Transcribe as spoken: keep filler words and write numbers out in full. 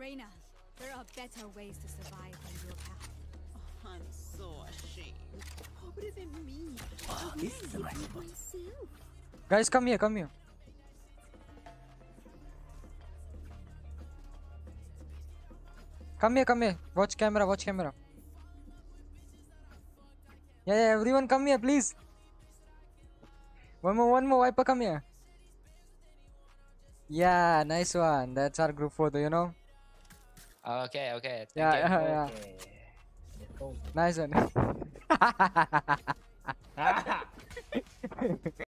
Reina, there are better ways to survive than your path. Oh, I'm so ashamed. What would it mean? Oh, this is the right spot. Myself. Guys, come here, come here. Come here, come here. Watch camera, watch camera. Yeah, yeah, everyone come here, please. One more, one more, Viper, come here. Yeah, nice one. That's our group photo, you know? Okay, okay. Thank Yeah, you. yeah, yeah. Okay. Let's go. Nice one.